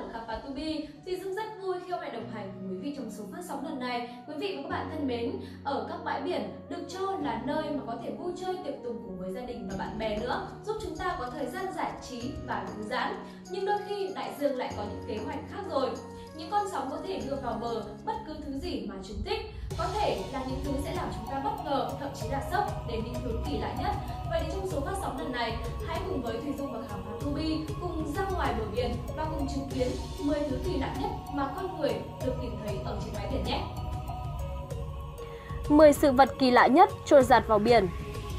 Khám phá To Be. Thì Dung rất vui khi hôm nay đồng hành cùng quý vị trong số phát sóng lần này. Quý vị và các bạn thân mến, ở các bãi biển được cho là nơi mà có thể vui chơi tiệc tùng cùng với gia đình và bạn bè nữa, giúp chúng ta có thời gian giải trí và thư giãn. Nhưng đôi khi đại dương lại có những kế hoạch khác rồi. Những con sóng có thể đưa vào bờ bất cứ thứ gì mà chúng thích. Có thể là những thứ sẽ làm chúng ta bất ngờ, thậm chí là sốc đến những thứ kỳ lạ nhất. Vậy thì trong số phát sóng lần này, hãy cùng với Thùy Dung và Khám phá To Be cùng ra ngoài bờ biển và cùng chứng kiến 10 thứ kỳ lạ nhất mà con người được tìm thấy ở trên bãi biển nhé. 10 sự vật kỳ lạ nhất trôi dạt vào biển.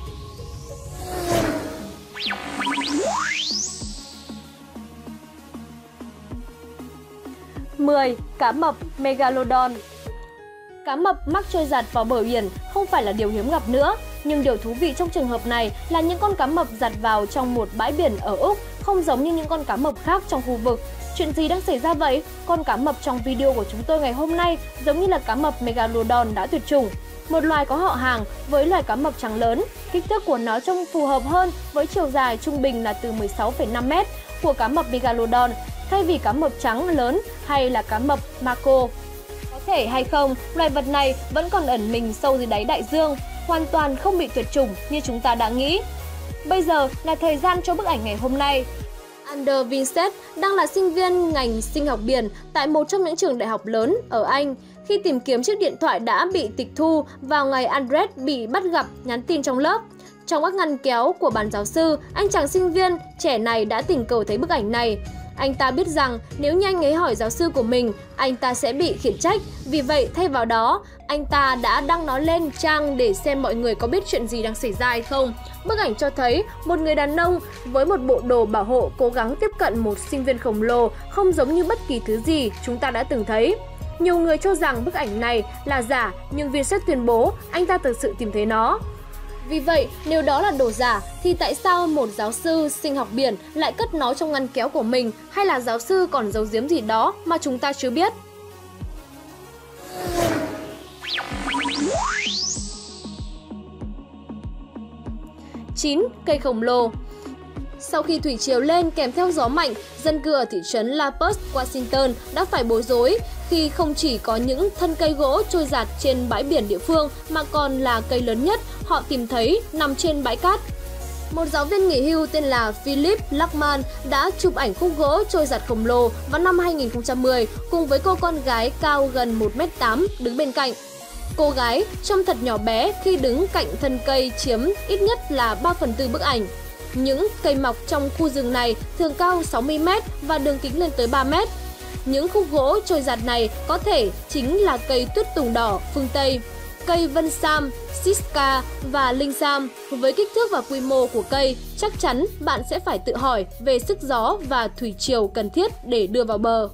Cá mập Megalodon. Cá mập mắc trôi dạt vào bờ biển không phải là điều hiếm gặp nữa, nhưng điều thú vị trong trường hợp này là những con cá mập dạt vào trong một bãi biển ở Úc không giống như những con cá mập khác trong khu vực. Chuyện gì đang xảy ra vậy? Con cá mập trong video của chúng tôi ngày hôm nay giống như là cá mập Megalodon đã tuyệt chủng. Một loài có họ hàng với loài cá mập trắng lớn, kích thước của nó trông phù hợp hơn với chiều dài trung bình là từ 16,5 m của cá mập Megalodon thay vì cá mập trắng lớn hay là cá mập Mako. Có thể hay không, loài vật này vẫn còn ẩn mình sâu dưới đáy đại dương, hoàn toàn không bị tuyệt chủng như chúng ta đã nghĩ. Bây giờ là thời gian cho bức ảnh ngày hôm nay. Anders Vincent đang là sinh viên ngành sinh học biển tại một trong những trường đại học lớn ở Anh. Khi tìm kiếm chiếc điện thoại đã bị tịch thu vào ngày Andres bị bắt gặp nhắn tin trong lớp. Trong các ngăn kéo của bàn giáo sư, anh chàng sinh viên trẻ này đã tình cờ thấy bức ảnh này. Anh ta biết rằng nếu như anh ấy hỏi giáo sư của mình, anh ta sẽ bị khiển trách. Vì vậy, thay vào đó, anh ta đã đăng nó lên trang để xem mọi người có biết chuyện gì đang xảy ra hay không. Bức ảnh cho thấy một người đàn ông với một bộ đồ bảo hộ cố gắng tiếp cận một sinh viên khổng lồ không giống như bất kỳ thứ gì chúng ta đã từng thấy. Nhiều người cho rằng bức ảnh này là giả, nhưng Vincent tuyên bố anh ta thực sự tìm thấy nó. Vì vậy, nếu đó là đồ giả, thì tại sao một giáo sư sinh học biển lại cất nó trong ngăn kéo của mình, hay là giáo sư còn giấu giếm gì đó mà chúng ta chưa biết? 9. Cây khổng lồ. Sau khi thủy triều lên kèm theo gió mạnh, dân cư ở thị trấn La Paz, Washington đã phải bối rối khi không chỉ có những thân cây gỗ trôi dạt trên bãi biển địa phương mà còn là cây lớn nhất họ tìm thấy nằm trên bãi cát. Một giáo viên nghỉ hưu tên là Philip Lackman đã chụp ảnh khúc gỗ trôi dạt khổng lồ vào năm 2010 cùng với cô con gái cao gần 1m8 đứng bên cạnh. Cô gái trông thật nhỏ bé khi đứng cạnh thân cây chiếm ít nhất là 3/4 bức ảnh. Những cây mọc trong khu rừng này thường cao 60 m và đường kính lên tới 3 m. Những khúc gỗ trôi dạt này có thể chính là cây tuyết tùng đỏ phương Tây, cây vân sam, sitka và linh sam. Với kích thước và quy mô của cây, chắc chắn bạn sẽ phải tự hỏi về sức gió và thủy triều cần thiết để đưa vào bờ.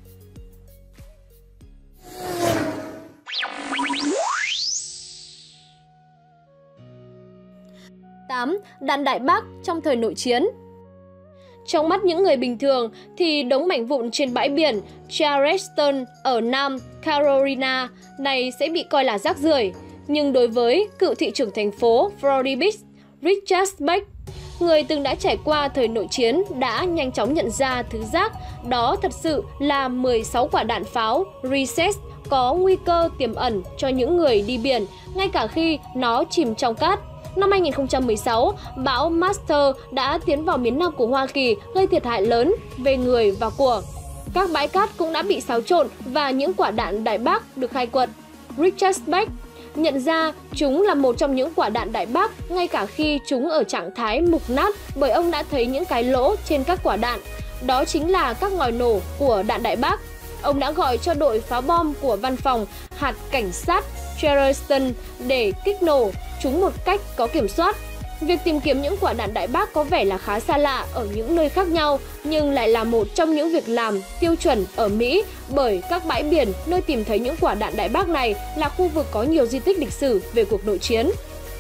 8. Đạn đại bác trong thời nội chiến. Trong mắt những người bình thường thì đống mảnh vụn trên bãi biển Charleston ở Nam Carolina này sẽ bị coi là rác rưởi. Nhưng đối với cựu thị trưởng thành phố Florida Beach, Richard Beck, người từng đã trải qua thời nội chiến đã nhanh chóng nhận ra thứ rác đó thật sự là 16 quả đạn pháo Reset có nguy cơ tiềm ẩn cho những người đi biển ngay cả khi nó chìm trong cát. Năm 2016, bão Master đã tiến vào miền Nam của Hoa Kỳ gây thiệt hại lớn về người và của. Các bãi cát cũng đã bị xáo trộn và những quả đạn đại bác được khai quật. Richard Beck nhận ra chúng là một trong những quả đạn đại bác ngay cả khi chúng ở trạng thái mục nát bởi ông đã thấy những cái lỗ trên các quả đạn. Đó chính là các ngòi nổ của đạn đại bác. Ông đã gọi cho đội phá bom của văn phòng hạt cảnh sát Charleston để kích nổ chúng một cách có kiểm soát. Việc tìm kiếm những quả đạn đại bác có vẻ là khá xa lạ ở những nơi khác nhau, nhưng lại là một trong những việc làm tiêu chuẩn ở Mỹ bởi các bãi biển nơi tìm thấy những quả đạn đại bác này là khu vực có nhiều di tích lịch sử về cuộc nội chiến.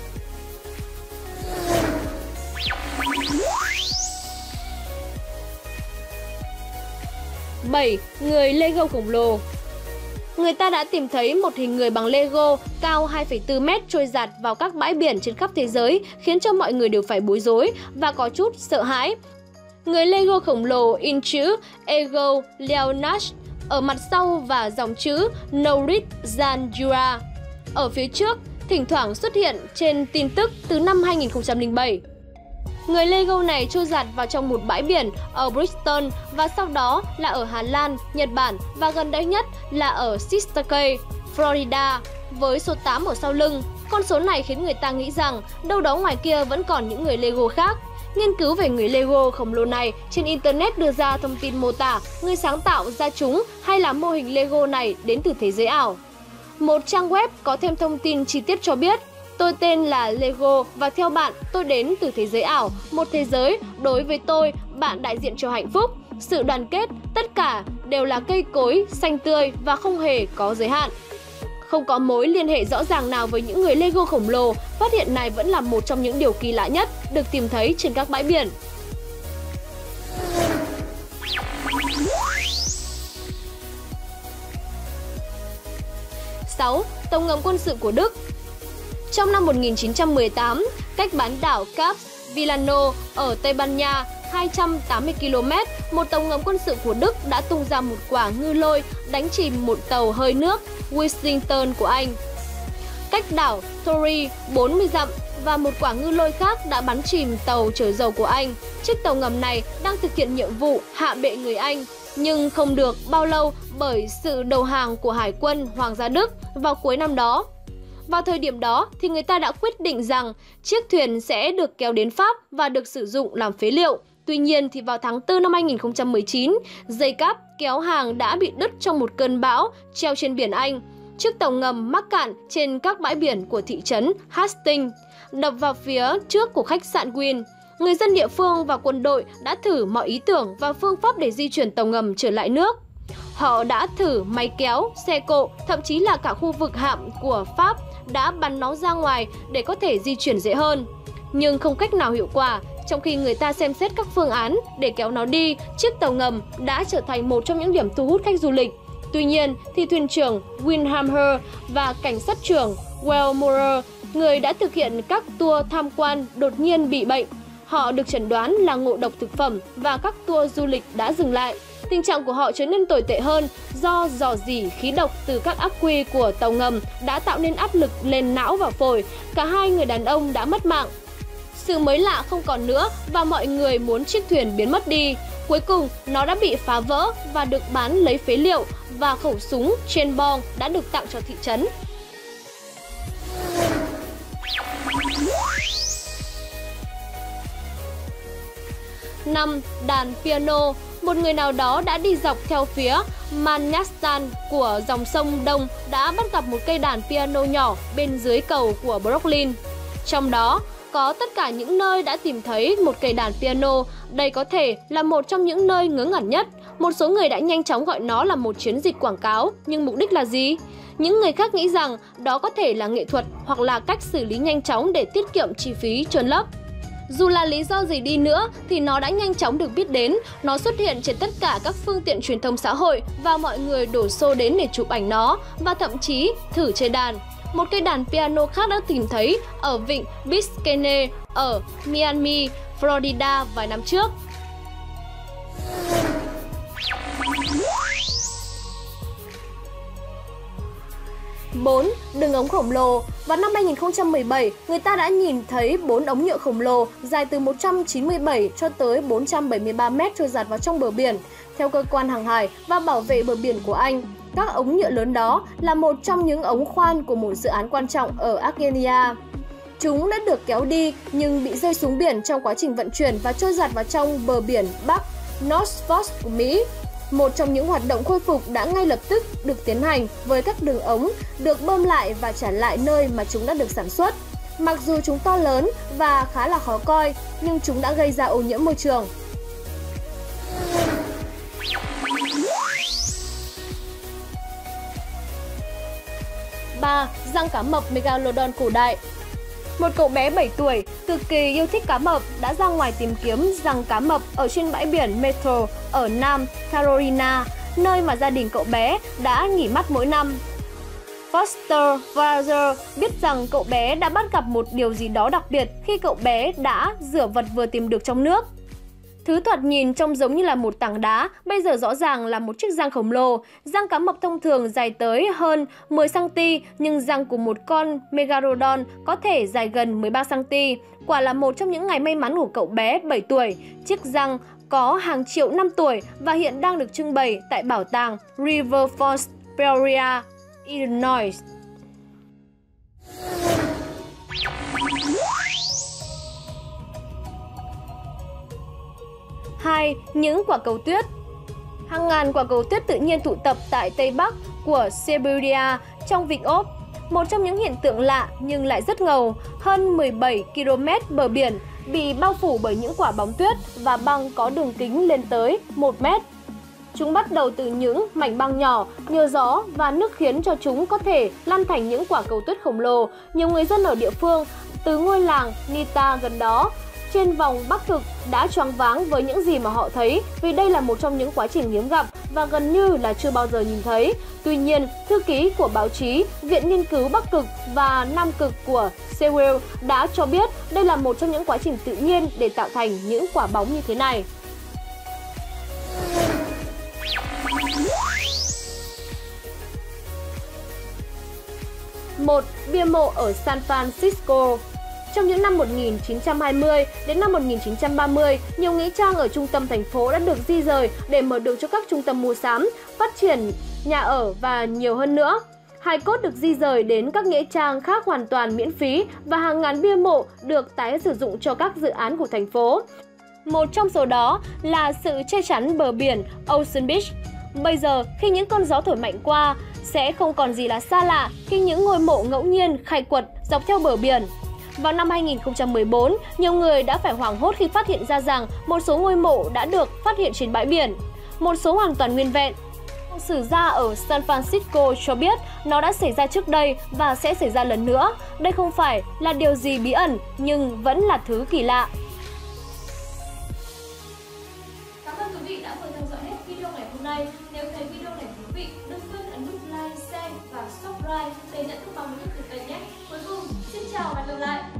7. Người Lego khổng lồ. Người ta đã tìm thấy một hình người bằng Lego cao 2,4 m trôi dạt vào các bãi biển trên khắp thế giới, khiến cho mọi người đều phải bối rối và có chút sợ hãi. Người Lego khổng lồ in chữ Ego Leonard ở mặt sau và dòng chữ Norit Zanjura ở phía trước thỉnh thoảng xuất hiện trên tin tức từ năm 2007. Người Lego này trôi dạt vào trong một bãi biển ở Bristol và sau đó là ở Hà Lan, Nhật Bản và gần đây nhất là ở Sister Cay, Florida với số 8 ở sau lưng. Con số này khiến người ta nghĩ rằng đâu đó ngoài kia vẫn còn những người Lego khác. Nghiên cứu về người Lego khổng lồ này trên Internet đưa ra thông tin mô tả người sáng tạo ra chúng hay là mô hình Lego này đến từ thế giới ảo. Một trang web có thêm thông tin chi tiết cho biết: tôi tên là Lego và theo bạn, tôi đến từ thế giới ảo, một thế giới đối với tôi, bạn đại diện cho hạnh phúc, sự đoàn kết, tất cả đều là cây cối, xanh tươi và không hề có giới hạn. Không có mối liên hệ rõ ràng nào với những người Lego khổng lồ, phát hiện này vẫn là một trong những điều kỳ lạ nhất được tìm thấy trên các bãi biển. Tàu ngầm quân sự của Đức. Trong năm 1918, cách bán đảo Cap Villano ở Tây Ban Nha 280 km, một tàu ngầm quân sự của Đức đã tung ra một quả ngư lôi đánh chìm một tàu hơi nước Washington của Anh. Cách đảo Tory 40 dặm và một quả ngư lôi khác đã bắn chìm tàu chở dầu của Anh. Chiếc tàu ngầm này đang thực hiện nhiệm vụ hạ bệ người Anh, nhưng không được bao lâu bởi sự đầu hàng của Hải quân Hoàng gia Đức vào cuối năm đó. Vào thời điểm đó thì người ta đã quyết định rằng chiếc thuyền sẽ được kéo đến Pháp và được sử dụng làm phế liệu. Tuy nhiên thì vào tháng 4 năm 2019, dây cáp kéo hàng đã bị đứt trong một cơn bão treo trên biển Anh. Chiếc tàu ngầm mắc cạn trên các bãi biển của thị trấn Hastings, đập vào phía trước của khách sạn Wynn. Người dân địa phương và quân đội đã thử mọi ý tưởng và phương pháp để di chuyển tàu ngầm trở lại nước. Họ đã thử máy kéo, xe cộ, thậm chí là cả khu vực hạm của Pháp đã bắn nó ra ngoài để có thể di chuyển dễ hơn. Nhưng không cách nào hiệu quả. Trong khi người ta xem xét các phương án để kéo nó đi, chiếc tàu ngầm đã trở thành một trong những điểm thu hút khách du lịch. Tuy nhiên, thì thuyền trưởng Winhammer và cảnh sát trưởng Wellmore, người đã thực hiện các tour tham quan, đột nhiên bị bệnh. Họ được chẩn đoán là ngộ độc thực phẩm và các tour du lịch đã dừng lại. Tình trạng của họ trở nên tồi tệ hơn do rò rỉ khí độc từ các ắc quy của tàu ngầm đã tạo nên áp lực lên não và phổi. Cả hai người đàn ông đã mất mạng. Sự mới lạ không còn nữa và mọi người muốn chiếc thuyền biến mất đi. Cuối cùng, nó đã bị phá vỡ và được bán lấy phế liệu và khẩu súng trên bong đã được tặng cho thị trấn. Đàn piano. Một người nào đó đã đi dọc theo phía Manhattan của dòng sông Đông đã bắt gặp một cây đàn piano nhỏ bên dưới cầu của Brooklyn. Trong đó có tất cả những nơi đã tìm thấy một cây đàn piano. Đây có thể là một trong những nơi ngớ ngẩn nhất. Một số người đã nhanh chóng gọi nó là một chiến dịch quảng cáo, nhưng mục đích là gì? Những người khác nghĩ rằng đó có thể là nghệ thuật hoặc là cách xử lý nhanh chóng để tiết kiệm chi phí chôn lấp. Dù là lý do gì đi nữa thì nó đã nhanh chóng được biết đến, nó xuất hiện trên tất cả các phương tiện truyền thông xã hội và mọi người đổ xô đến để chụp ảnh nó và thậm chí thử chơi đàn. Một cây đàn piano khác đã tìm thấy ở vịnh Biscayne ở Miami, Florida vài năm trước. 4. Đường ống khổng lồ. Vào năm 2017, người ta đã nhìn thấy 4 ống nhựa khổng lồ dài từ 197 cho tới 473 mét trôi dạt vào trong bờ biển. Theo cơ quan hàng hải và bảo vệ bờ biển của Anh, các ống nhựa lớn đó là một trong những ống khoan của một dự án quan trọng ở Argentina. Chúng đã được kéo đi nhưng bị rơi xuống biển trong quá trình vận chuyển và trôi dạt vào trong bờ biển Bắc Norfolk của Mỹ. Một trong những hoạt động khôi phục đã ngay lập tức được tiến hành với các đường ống được bơm lại và trả lại nơi mà chúng đã được sản xuất. Mặc dù chúng to lớn và khá là khó coi, nhưng chúng đã gây ra ô nhiễm môi trường. Răng cá mập Megalodon cổ đại. Một cậu bé 7 tuổi cực kỳ yêu thích cá mập đã ra ngoài tìm kiếm răng cá mập ở trên bãi biển Metro ở Nam Carolina, nơi mà gia đình cậu bé đã nghỉ mát mỗi năm. Foster Fraser biết rằng cậu bé đã bắt gặp một điều gì đó đặc biệt khi cậu bé đã rửa vật vừa tìm được trong nước. Thứ thoạt nhìn trông giống như là một tảng đá, bây giờ rõ ràng là một chiếc răng khổng lồ. Răng cá mập thông thường dài tới hơn 10 cm, nhưng răng của một con Megalodon có thể dài gần 13 cm. Quả là một trong những ngày may mắn của cậu bé 7 tuổi. Chiếc răng có hàng triệu năm tuổi và hiện đang được trưng bày tại bảo tàng River Falls, Peoria, Illinois. 2. Những quả cầu tuyết. Hàng ngàn quả cầu tuyết tự nhiên tụ tập tại Tây Bắc của Siberia trong vịnh Ốc. Một trong những hiện tượng lạ nhưng lại rất ngầu, hơn 17 km bờ biển bị bao phủ bởi những quả bóng tuyết và băng có đường kính lên tới 1 mét. Chúng bắt đầu từ những mảnh băng nhỏ, nhờ gió và nước khiến cho chúng có thể lăn thành những quả cầu tuyết khổng lồ. Nhiều người dân ở địa phương từ ngôi làng Nita gần đó trên vòng Bắc Cực đã choáng váng với những gì mà họ thấy, vì đây là một trong những quá trình hiếm gặp và gần như là chưa bao giờ nhìn thấy. Tuy nhiên, thư ký của báo chí Viện Nghiên cứu Bắc Cực và Nam Cực của Sewell đã cho biết đây là một trong những quá trình tự nhiên để tạo thành những quả bóng như thế này. Một bia mộ ở San Francisco. Trong những năm 1920 đến năm 1930, nhiều nghĩa trang ở trung tâm thành phố đã được di rời để mở đường cho các trung tâm mua sắm, phát triển nhà ở và nhiều hơn nữa. Hài cốt được di rời đến các nghĩa trang khác hoàn toàn miễn phí và hàng ngàn bia mộ được tái sử dụng cho các dự án của thành phố. Một trong số đó là sự che chắn bờ biển Ocean Beach. Bây giờ, khi những cơn gió thổi mạnh qua, sẽ không còn gì là xa lạ khi những ngôi mộ ngẫu nhiên khai quật dọc theo bờ biển. Vào năm 2014, nhiều người đã phải hoảng hốt khi phát hiện ra rằng một số ngôi mộ đã được phát hiện trên bãi biển. Một số hoàn toàn nguyên vẹn. Một sử gia ở San Francisco cho biết nó đã xảy ra trước đây và sẽ xảy ra lần nữa. Đây không phải là điều gì bí ẩn, nhưng vẫn là thứ kỳ lạ. Cảm ơn quý vị đã vừa theo dõi hết video ngày hôm nay. Nếu thấy video này thú vị, đừng quên ấn nút like, share và subscribe để nhận thông báo mới nhất từ kênh nhé. Cuối cùng, xin chào và hẹn gặp lại!